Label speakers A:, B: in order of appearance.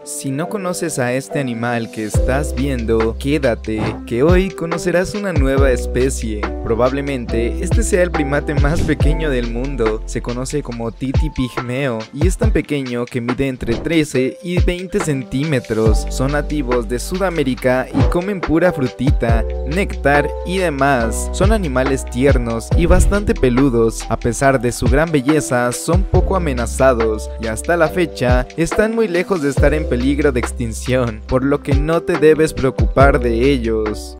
A: Si no conoces a este animal que estás viendo, quédate, que hoy conocerás una nueva especie. Probablemente este sea el primate más pequeño del mundo. Se conoce como titi pigmeo y es tan pequeño que mide entre 13 y 20 centímetros. Son nativos de Sudamérica y comen pura frutita, néctar y demás. Son animales tiernos y bastante peludos. A pesar de su gran belleza, son poco amenazados y hasta la fecha están muy lejos de estar en peligro de extinción, por lo que no te debes preocupar de ellos.